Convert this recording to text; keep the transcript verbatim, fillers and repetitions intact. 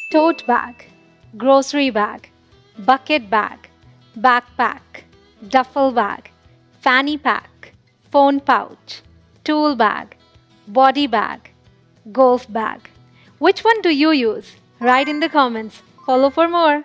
tote bag, grocery bag, bucket bag, backpack, duffel bag, fanny pack, phone pouch, tool bag, body bag, golf bag. Which one do you use? Write in the comments. Follow for more.